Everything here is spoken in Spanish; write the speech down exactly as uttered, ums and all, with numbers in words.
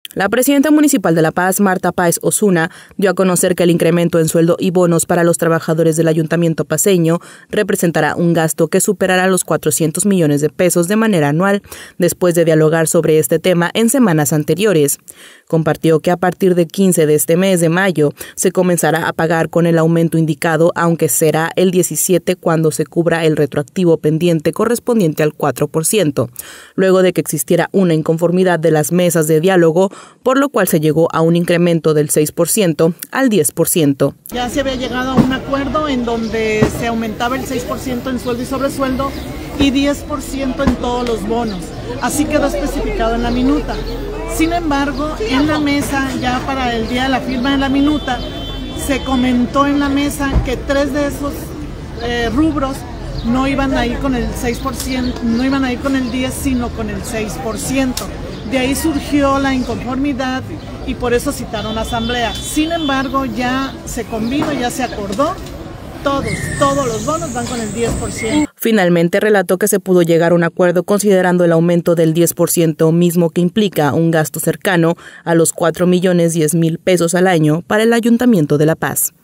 La presidenta municipal de La Paz, Marta Páez Osuna, dio a conocer que el incremento en sueldo y bonos para los trabajadores del ayuntamiento paceño representará un gasto que superará los cuatrocientos millones de pesos de manera anual, después de dialogar sobre este tema en semanas anteriores. Compartió que a partir del quince de este mes de mayo se comenzará a pagar con el aumento indicado, aunque será el diecisiete cuando se cubra el retroactivo pendiente correspondiente al cuatro por ciento, luego de que existiera una inconformidad de las mesas de diálogo, por lo cual se llegó a un incremento del seis por ciento al diez por ciento. Ya se había llegado a un acuerdo en donde se aumentaba el seis por ciento en sueldo y sobresueldo y diez por ciento en todos los bonos. Así quedó especificado en la minuta. Sin embargo, en la mesa, ya para el día de la firma de la minuta, se comentó en la mesa que tres de esos eh, rubros no iban a ir con el seis por ciento, no iban a ir con el diez, sino con el seis por ciento. De ahí surgió la inconformidad y por eso citaron a asamblea. Sin embargo, ya se convino, ya se acordó, todos, todos los bonos van con el diez por ciento. Finalmente relató que se pudo llegar a un acuerdo considerando el aumento del diez por ciento mismo, que implica un gasto cercano a los cuatro millones diez mil pesos al año para el Ayuntamiento de La Paz.